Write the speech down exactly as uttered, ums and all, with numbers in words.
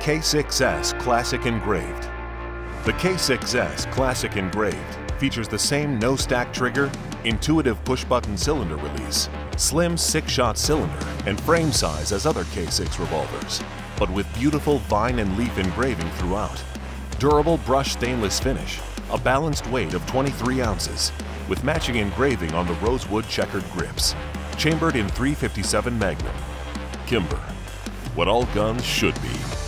K six S Classic Engraved. The K six S Classic Engraved features the same no-stack trigger, intuitive push-button cylinder release, slim six-shot cylinder, and frame size as other K six revolvers, but with beautiful vine and leaf engraving throughout. Durable brushed stainless finish, a balanced weight of twenty-three ounces, with matching engraving on the rosewood checkered grips. Chambered in three fifty-seven Magnum. Kimber, what all guns should be.